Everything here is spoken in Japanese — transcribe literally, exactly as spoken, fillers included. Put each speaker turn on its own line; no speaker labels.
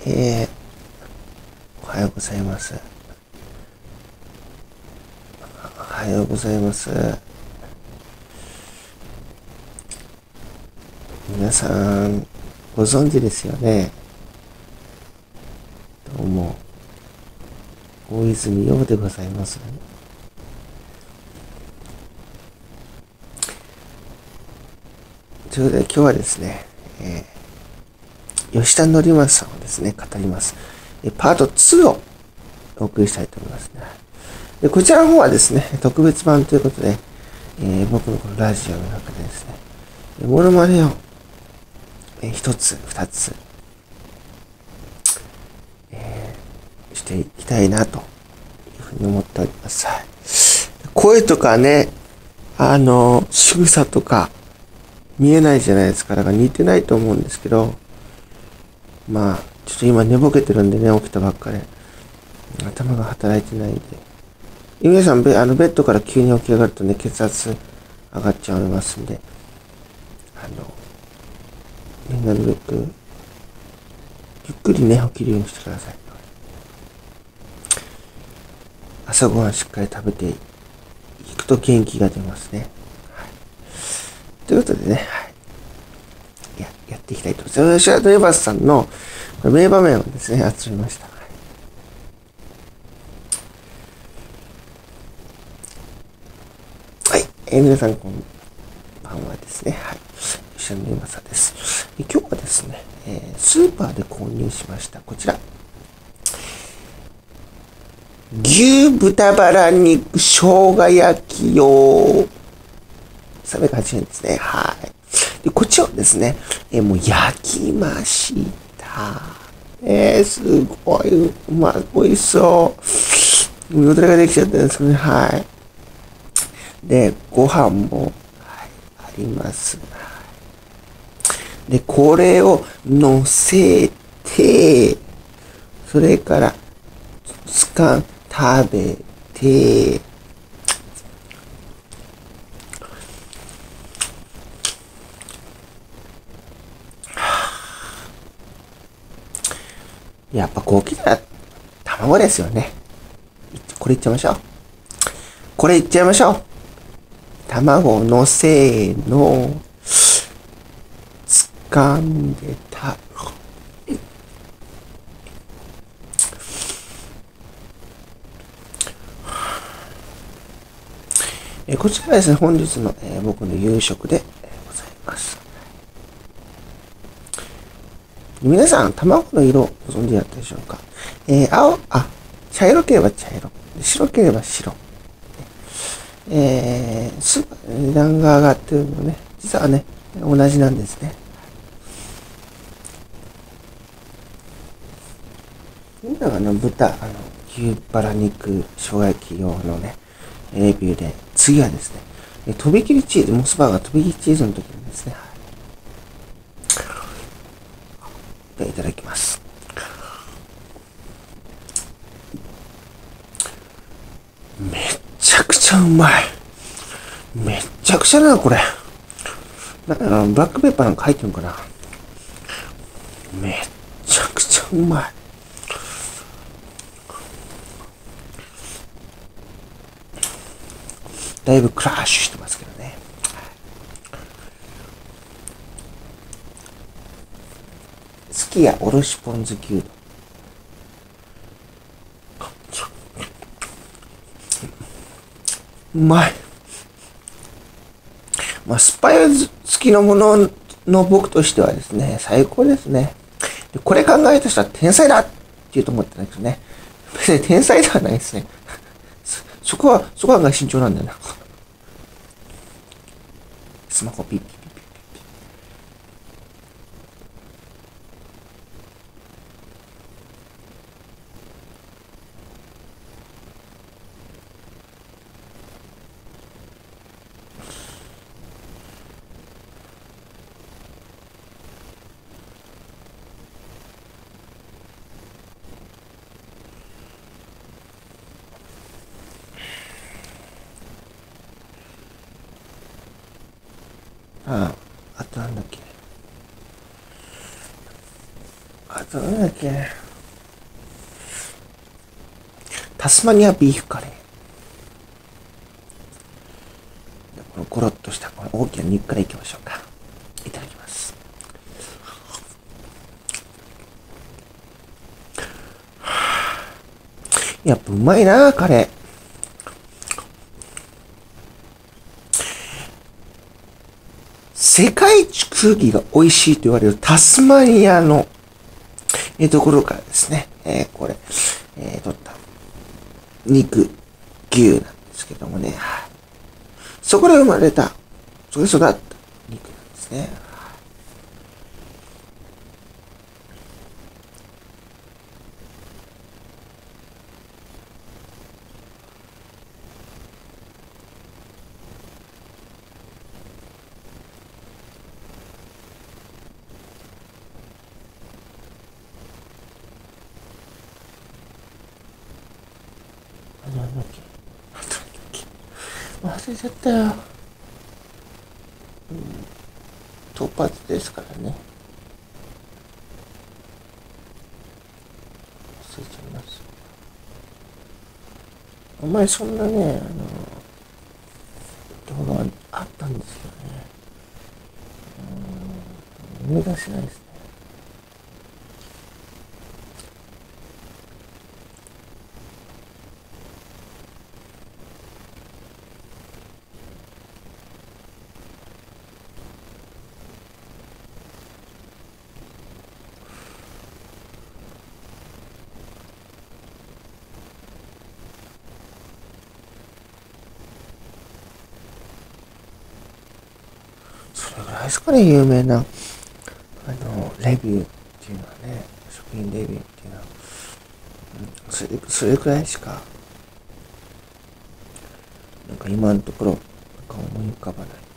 えー、おはようございます。おはようございます。皆さん、ご存知ですよね。どうも、大泉洋でございます。ということで、今日はですね、えー、吉田紀正さんをですね、語ります。パートツーをお送りしたいと思いますね。でこちらの方はですね、特別版ということで、えー、僕のこのラジオの中でですね、モノマネを一つ、二つ、えー、していきたいなというふうに思っております。声とかね、あの、仕草とか見えないじゃないですか。だから似てないと思うんですけど、まあ、ちょっと今寝ぼけてるんでね、起きたばっかで、頭が働いてないんで。皆さんベ、あの、ベッドから急に起き上がるとね、血圧上がっちゃいますんで、あの、ね、なるべく、ゆっくりね、起きるようにしてください。朝ごはんしっかり食べていくと元気が出ますね。はい、ということでね、はい、や、やっていきたいと思います。吉田紀正さんの名場面をですね、集めました。はい、えー、皆さんこんばんはですね。はい、吉田紀正です。今日はですね、えー、スーパーで購入しました。こちら。牛豚バラ肉生姜焼き用。さんびゃくはちじゅうえんですね。はい。で、こっちをですね、えー、もう焼きました。えー、すごい、うまい、美味しそう。よだれができちゃったんですね。はい。で、ご飯も、はい、あります。はい、で、これを乗せて、それから、つか、食べて、やっぱこう来たら卵ですよね。これいっちゃいましょう。これいっちゃいましょう。卵のせーの。掴んでた。えこちらですね、本日の、えー、僕の夕食でございます。皆さん、卵の色をご存知だったでしょうか？えー、青、あ、茶色ければ茶色。白ければ白。えー、スーパーで値段が上がってるのね、実はね、同じなんですね。みんながね、豚、あの、牛バラ肉、生姜焼き用のね、レビューで、次はですね、とびきりチーズ、モスバーガーとびきりチーズの時にですね、ではいただきます。めっちゃくちゃうまい。めっちゃくちゃだな、これ。なんか、ブラックペッパーなんか入ってるのかな。めっちゃくちゃうまい。だいぶクラッシュしてますけどね。すき家おろしポン酢牛丼。うまい。まあ、スパイス好きのものの僕としてはですね、最高ですね。でこれ考えた人は天才だって言うと思ってないけどね。別に天才ではないですね。そこは、そこは慎重なんだよな。スマホピッピッピッピッピッ。ああ、あとなんだっけ。あとなんだっけ。 タスマニアビーフカレー。このゴロッとしたこの大きな肉からいきましょうか。いただきます。やっぱうまいな、カレー。世界一空気が美味しいと言われるタスマニアの、えー、ところからですね、えー、これ、えー、取った肉、牛なんですけどもね、そこで生まれた、そこで育った肉なんですね。なんだっけ忘れちゃったよ。うん、突発ですからね。忘れちゃいます。あんまりそんなね、あの、動画があったんですけどね。うん、思い出せないですね。それぐらいですかね、有名な、あの、レビューっていうのはね、食品レビューっていうのは、うん、それ、それくらいしか、なんか今のところ、なんか思い浮かばない。